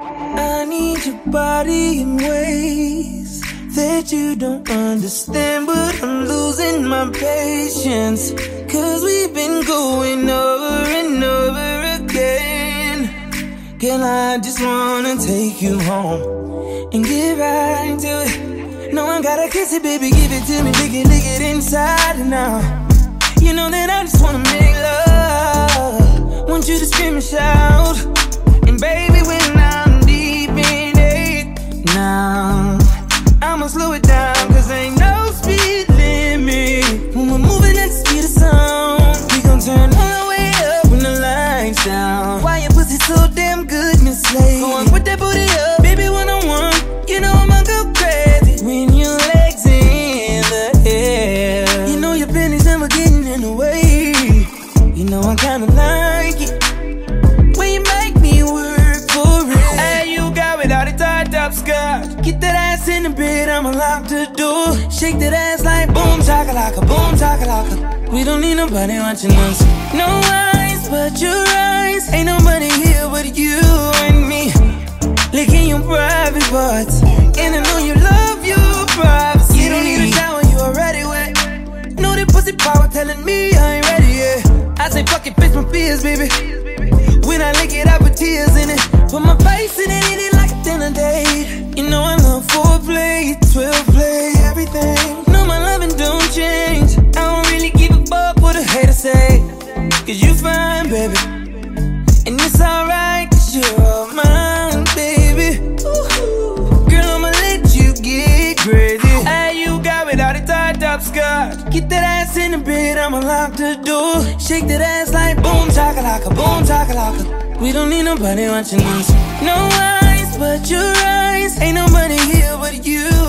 I need your body in ways that you don't understand, but I'm losing my patience, 'cause we've been going over and over again. Girl, I just wanna take you home and get right to it. No, I gotta kiss it, baby, give it to me, lick it inside and out. You know that I just wanna make love, want you to scream and shout. And baby, when I'm deep in it now, I'ma slow it down, 'cause ain't no speed limit. When we're moving at the speed of sound, we gon' turn all the way up when the lights down. Why your pussy so damn good, Miss Slade? Go on, put that booty up, baby, one-on-one. You know I'ma go crazy when your legs in the air. You know your pennies never getting in the way. You know I kinda like it when you make me work for it. Hey, you got without a tied up skirt. Get that ass in the bed, I'ma lock the door. Shake that ass like boom chakalaka, boom chakalaka. We don't need nobody watching us. No eyes but your eyes. Ain't nobody here but you and me, licking your private parts. And I know you love your privacy. You don't need a shower, you already wet. Know that pussy power telling me I ain't ready yet. I say fuck it, face my fears, baby. When I lick it, I put tears in it. Put my face in it, eat it like a dinner date. You know I love 4-play, 12-play, everything. No, my loving don't change. I don't really give a fuck what a hater say, 'cause you fine, baby. And it's alright, 'cause you're all mine, baby. Girl, I'ma let you get crazy. Hey, you got without a tied up skirt. Get that ass in the bed, I'ma lock the door. Shake that ass like boom chakalaka, boom chakalaka. We don't need nobody watching us. No eyes but your eyes. Ain't nobody here but you